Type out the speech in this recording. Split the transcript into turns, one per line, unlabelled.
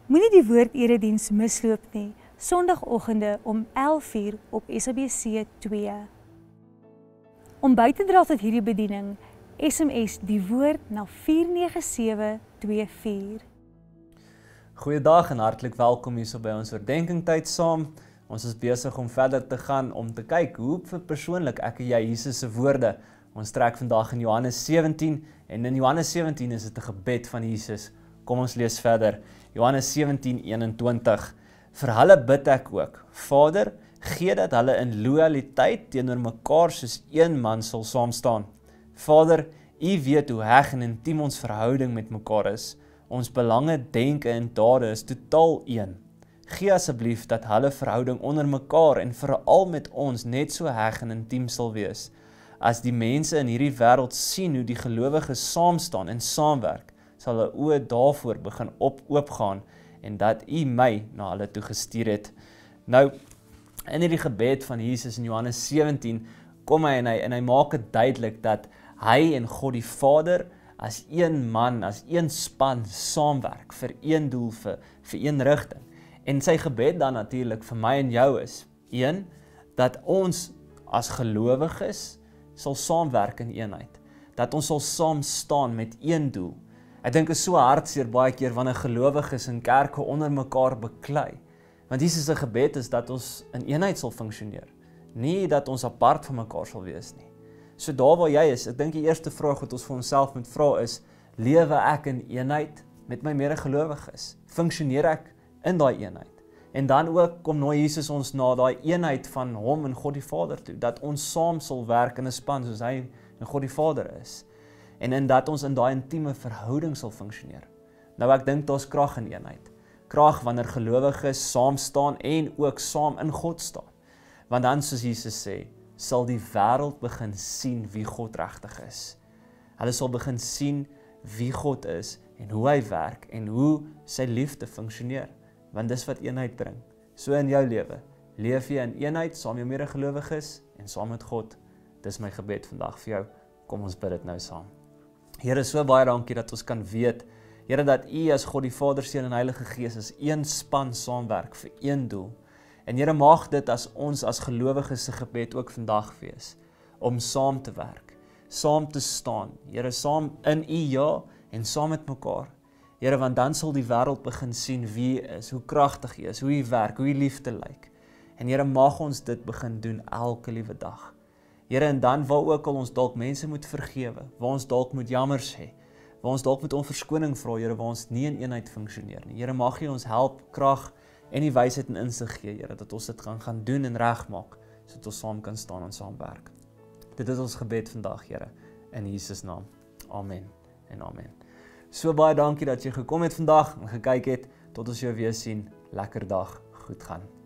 Moenie die woord-erediens misloop nie, Sondagoggende om 11:00 op SABC 2. Om by te dra tot hierdie bediening, SMS die woord na 49724.
Goeiedag en hartlik welkom hierso by ons oordeenkingtyd saam. Ons is besig om verder te gaan om te kyk hoe persoonlik ek en jy Jesus se woorde. Ons trek vandag in Johannes 17 en in Johannes 17 is dit 'n gebed van Jesus. Kom ons lees verder. Johannes 17:21. Vir hulle bid ek ook, Vader, gee dat hulle in loyaliteit teenoor mekaar soos een man sal saam staan. Vader, U weet hoe heg en intiem ons verhouding met mekaar is. Ons belange, denke en dade is totaal een. Gee asseblief dat hulle verhouding onder mekaar en veral met ons net so heg en intiem sal wees. As die mense in hierdie wêreld sien hoe die gelowiges saam staan en saamwerk, sal hulle oë daarvoor begin oopgaan en dat U my na hulle toe gestuur het. Nou, in hierdie gebed van Jesus in Johannes 17 kom hy en hy maak dit duidelik dat hy en God die Vader as een man, as een span saamwerk vir een doel, vir een rigting. En sy gebed dan natuurlik vir my en jou is, een, dat ons as gelowiges sal saamwerk in eenheid. Dat ons sal saam staan met een doel. Ek dink is so hartseer baie keer wanneer gelowiges in kerke onder mekaar beklei. Want Jesus se gebed is dat ons in eenheid sal funksioneer. Nie dat ons apart van mekaar sal wees nie. So daar waar jy is, ek dink die eerste vraag wat ons vir onsself moet vra is, lewe ek in eenheid met my medegelowiges? Funksioneer ek in daai eenheid? En dan ook kom nooi Jesus ons na daai eenheid van hom en God die Vader toe, dat ons saam sal werk in 'n span soos hy en God die Vader is. En in dat ons in daai intieme verhouding sal funksioneer. Nou ek dink daar's krag in eenheid. Krag wanneer gelowiges saam staan en ook saam in God staan. Want dan soos Jesus sê, sal die wêreld begin sien wie God regtig is. Hulle sal begin sien wie God is en hoe hy werk en hoe sy liefde funksioneer. Want dis wat eenheid bring. So in jou lewe, leef jy in eenheid saam met jou medegelowiges en saam met God. Dis my gebed vandag vir jou. Kom ons bid dit nou saam. Here, so baie dankie dat ons kan weet, Here, dat U as God die Vader, Seun en Heilige Gees as een span saamwerk vir een doel. En Here, mag dit as ons as gelowiges se gebed ook vandag wees, om saam te werk, saam te staan, Here, saam in U ja, en saam met mekaar. Here, want dan sal die wêreld begin sien wie U is, hoe kragtig U is, hoe U werk, hoe U liefde lyk. En Here, mag ons dit begin doen elke liewe dag. Here, en dan waar ook al ons dalk mense moet vergewe, waar ons dalk moet jammer sê, waar ons dalk moet om verskoning vra, Here, waar ons nie in eenheid funksioneer nie. Here, mag U ons help, krag en die wysheid en insig gee, Here, dat ons dit gaan doen en regmaak, sodat ons saam kan staan en saamwerk. Dit is ons gebed vandag, Here, in Jesus naam. Amen en amen. So baie dankie dat jy gekom het vandag en gekyk het, tot ons jou weer sien. Lekker dag, goed gaan.